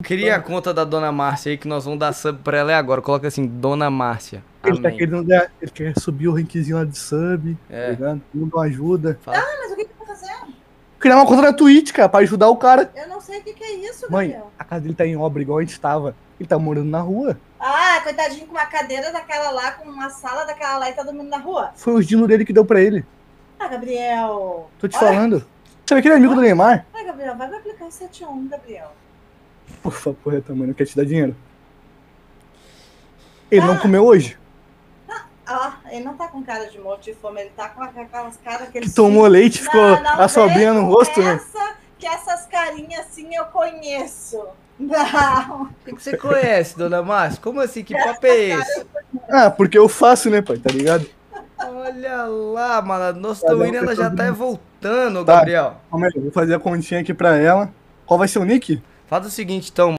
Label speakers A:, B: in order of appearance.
A: Cria a conta da Dona Márcia aí que nós vamos dar sub pra ela agora. Coloca assim, Dona Márcia.
B: Ele tá
A: Amém.
B: querendo ele quer subir o rankzinho lá de sub, tá
A: É.
B: ligado? Não ajuda.
A: Fala.
C: Mas o que que eu vou fazer?
B: Criar uma conta na Twitch, cara, pra ajudar o cara.
C: Eu não sei o que que é isso,
B: Mãe,
C: Gabriel.
B: a casa dele tá em obra igual a gente tava. Ele tá morando na rua.
C: Ah, coitadinho com uma cadeira daquela lá, com uma sala daquela lá e tá dormindo na rua.
B: Foi o dinheiro dele que deu pra ele.
C: Ah, Gabriel.
B: Tô te falando. Sabe aquele amigo do Neymar?
C: Ai, Gabriel, vai me aplicar o 71, Gabriel.
B: Por favor, tamanho, não quer te dar dinheiro. Ele não comeu hoje.
C: Ah, ele não tá com cara de morto de fome, ele tá com aquelas caras que ele...
B: Que tomou leite, ficou a sobrinha no rosto, né?
C: Que essas carinhas assim eu conheço. Não.
A: O que você conhece, Dona Márcia? Como assim? Que papo é esse?
B: Ah, porque eu faço, né, pai? Tá ligado?
A: Olha lá, mano. Nossa,
B: Cada um
A: Tawine, ela
B: tem
A: já
B: seu
A: tá
B: vídeo.
A: voltando,
B: Tá,
A: Gabriel.
B: calma aí, eu vou fazer a continha aqui pra ela. Qual vai ser o nick?
A: Faz o seguinte, então.